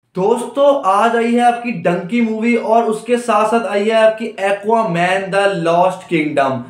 दोस्तों आज आई है आपकी डंकी मूवी और उसके साथ साथ आई है आपकी एक्वामैन द लॉस्ट किंगडम।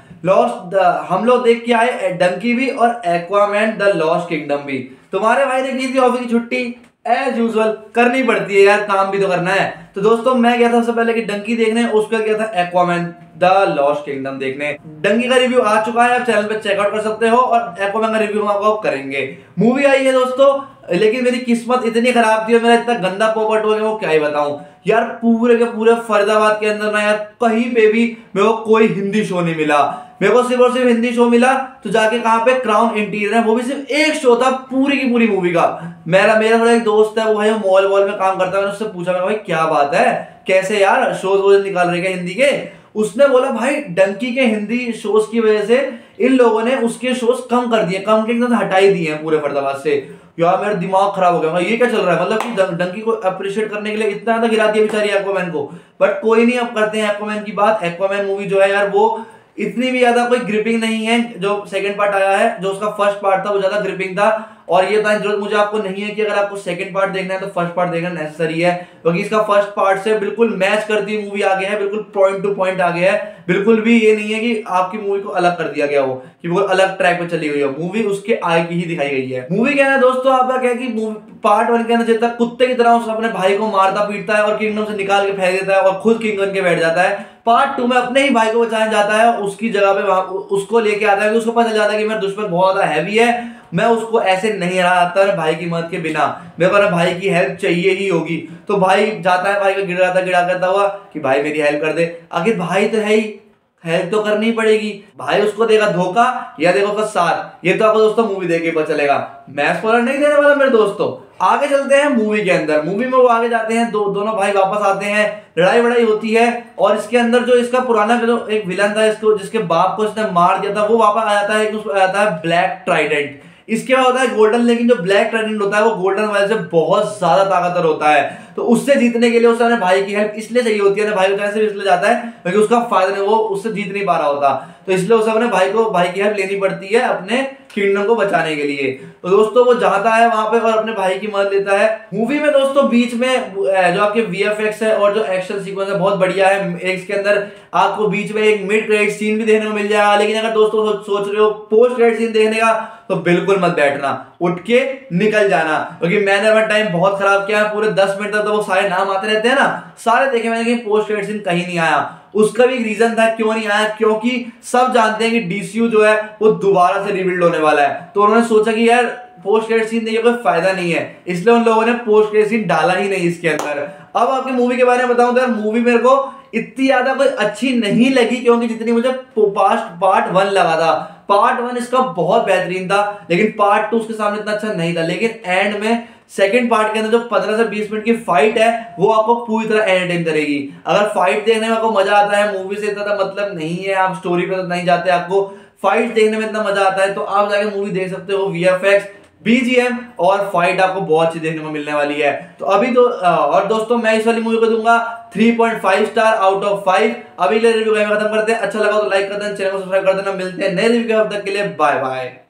हम लोग देख के आए डंकी भी और एक्वामैन द लॉस्ट किंगडम भी। तुम्हारे भाई ने की थी ऑफिस की छुट्टी, एज यूजुअल करनी पड़ती है यार, काम भी तो करना है। तो दोस्तों मैं गया था सबसे पहले कि डंकी देखने, उसके बाद गया था एक्वामैन द लॉस्ट किंगडम देखने। डंकी का रिव्यू आ चुका है, आप चैनल पे चेकआउट कर सकते हो और एक्वामैन का रिव्यू हम आपको करेंगे। मूवी आई है दोस्तों, लेकिन मेरी किस्मत इतनी खराब थी और मेरा इतना गंदा पोपट हो गया, वो क्या ही बताऊं यार। पूरे के पूरे फरीदाबाद के अंदर ना यार कहीं पे भी मेरे को कोई हिंदी शो नहीं मिला। मेरे को सिर्फ और सिर्फ हिंदी शो मिला तो जाके कहां पे क्राउन इंटीरियर है, वो भी सिर्फ एक शो था पूरी की पूरी मूवी का। मेरा मेरा थोड़ा एक दोस्त है, वो भाई मॉल वॉल में काम करता है, मैंने उससे पूछा, मैं भाई क्या बात है, कैसे यार शोज वोज निकाल रहे हैं हिंदी के। उसने बोला भाई डंकी के हिंदी शोज की वजह से इन लोगों ने उसके शोज कम कर दिए, कम के एकदम हटाई दिए हैं पूरे फरीदाबाद से। यार मेरा दिमाग खराब हो गया, ये क्या चल रहा है, मतलब कि डंकी को अप्रिशिएट करने के लिए इतना ज्यादा गिरा दिया बेचारी एक्वामैन को। बट कोई नहीं, अब करते हैं एक्वामैन की बात। एक्वामैन मूवी जो है यार वो इतनी भी ज्यादा कोई ग्रिपिंग नहीं है। जो सेकंड पार्ट आया है, जो उसका फर्स्ट पार्ट था वो ज्यादा ग्रिपिंग था। और ये बताने की जरूरत मुझे आपको नहीं है कि अगर आपको सेकंड पार्ट देखना है तो फर्स्ट पार्ट देखना नेसेसरी है, क्योंकि इसका फर्स्ट पार्ट से बिल्कुल मैच करती हुई मूवी आ गया है, बिल्कुल पॉइंट टू पॉइंट आ गया है। बिल्कुल भी ये नहीं है कि आपकी मूवी को अलग कर दिया गया हो, कि वो अलग ट्रैक पे चली गई हो, मूवी उसके आगे की ही दिखाई गई है। मूवी क्या है दोस्तों, आपका क्या है कि पार्ट वन के अंदर जितना कुत्ते की तरह उसने अपने भाई को मारता पीटता है और किंगडम से निकाल के फेंक देता है और खुद किंग बन के बैठ जाता है। पार्ट टू में अपने ही भाई को बचाने जाता है, उसकी जगह पे वहां उसको लेके आता है, उसको पता चल जाता है कि मेरा दुश्मन बहुत ज्यादा हैवी है, मैं उसको ऐसे नहीं हरा सकता मेरे भाई की मदद के बिना, मेरे को भाई की हेल्प चाहिए ही होगी। तो भाई जाता है, भाई को गिड़ा करता हुआ कि भाई मेरी हेल्प कर दे। आखिर भाई तो है ही, हेल्प तो करनी पड़ेगी। भाई उसको देगा धोखा या देगा उसका साथ, ये तो आपको दोस्तों मूवी देख के पता चलेगा। मैं स्पॉइलर नहीं देने वाला मेरे दोस्तों। आगे चलते हैं मूवी के अंदर। मूवी में वो आगे जाते हैं, दोनों भाई वापस आते हैं, लड़ाई वड़ाई होती है और इसके अंदर जो इसका पुराना जो एक विलन था, इसको जिसके बाप को इसने मार दिया था, वो वापस आ जाता है। उसको आ जाता है ब्लैक ट्राइडेंट। इसके बाद होता है गोल्डन, लेकिन जो ब्लैक ट्राइडेंट होता है वो गोल्डन वाले से बहुत ज्यादा ताकतवर होता है। तो उससे जीतने के लिए उसने भाई की हेल्प इसलिए चाहिए होती है, भाई को चाहे से इसलिए जाता है क्योंकि उसका फायदा नहीं, वो उससे जीत नहीं पा रहा होता, तो इसलिए उसे अपने भाई की हेल्प लेनी पड़ती है अपने किंगडम को बचाने के लिए। तो दोस्तों वो जाता है वहां पे और अपने भाई की मदद लेता है। मूवी में दोस्तों बीच में जो आपके वीएफएक्स है और जो एक्शन सीक्वेंस है बहुत बढ़िया है। इसके अंदर आपको बीच में एक मिड क्रेडिट सीन भी देखने को मिल जाएगा, लेकिन अगर दोस्तों सोच रहे हो पोस्ट क्रेडिट सीन देखने का तो बिल्कुल मत बैठना, उठ के निकल जाना, क्योंकि मैंने अपना टाइम बहुत खराब किया है। पूरे 10 मिनट तक तो वो सारे नाम आते रहते हैं ना, सारे देखे मैंने, पोस्ट क्रेडिट सीन कहीं नहीं आया। उसका भी एक रीजन था क्यों नहीं आया, क्योंकि सब जानते हैं कि डीसीयू जो है वो दोबारा से रिबिल्ड होने वाला है, तो उन्होंने सोचा कि यार पोस्ट क्रेडिट सीन देखिए कोई फायदा नहीं है, इसलिए उन लोगों ने पोस्ट क्रेडिट सीन डाला ही नहीं इसके अंदर। अब आपकी मूवी के बारे में बताऊं तो यार मूवी मेरे को इतनी ज्यादा कोई अच्छी नहीं लगी, क्योंकि जितनी मुझे पार्ट वन लगा था। पार्ट वन इसका बहुत बेहतरीन था, लेकिन पार्ट टू उसके सामने इतना अच्छा नहीं था। लेकिन एंड में सेकंड पार्ट के अंदर जो 15 से 20 मिनट की फाइट है वो आपको पूरी तरह एंटरटेन करेगी। अगर फाइट देखने में आपको मजा आता है, मूवी से इतना मतलब नहीं है, आप स्टोरी पे तो नहीं जाते, आपको फाइट देखने में इतना मजा आता है, तो आप जाके मूवी देख सकते हो। वीएफएक्स, बीजीएम और फाइट आपको बहुत अच्छी देखने को मिलने वाली है। तो अभी तो और दोस्तों मैं इस वाली मूवी को दूंगा 3.5 स्टार आउट ऑफ 5। अभी ले रिव्यू खत्म करते हैं। अच्छा लगा तो लाइक कर देना, चैनल को सब्सक्राइब कर देना। मिलते हैं नए रिव्यू के, अब तक के लिए बाय बाय।